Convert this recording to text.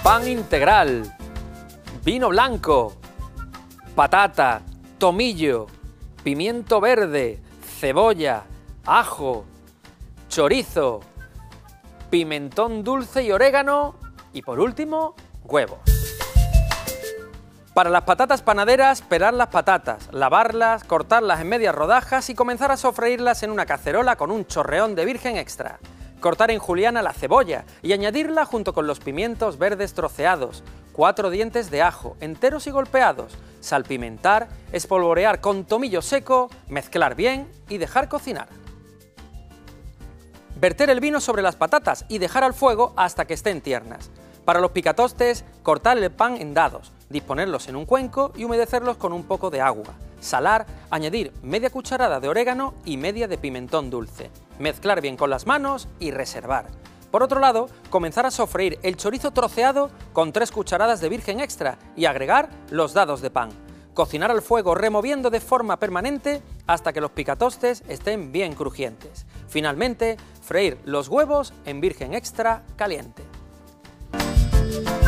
pan integral, vino blanco, patata, tomillo, pimiento verde, cebolla, ajo, chorizo, pimentón dulce y orégano y por último, huevos. Para las patatas panaderas, pelar las patatas, lavarlas, cortarlas en medias rodajas y comenzar a sofreírlas en una cacerola con un chorreón de virgen extra. Cortar en juliana la cebolla y añadirla junto con los pimientos verdes troceados, 4 dientes de ajo, enteros y golpeados, salpimentar, espolvorear con tomillo seco, mezclar bien y dejar cocinar. Verter el vino sobre las patatas y dejar al fuego hasta que estén tiernas. Para los picatostes, cortar el pan en dados, disponerlos en un cuenco y humedecerlos con un poco de agua. Salar, añadir media cucharada de orégano y media de pimentón dulce. Mezclar bien con las manos y reservar. Por otro lado, comenzar a sofreír el chorizo troceado con 3 cucharadas de virgen extra y agregar los dados de pan. Cocinar al fuego removiendo de forma permanente hasta que los picatostes estén bien crujientes. Finalmente, freír los huevos en virgen extra caliente.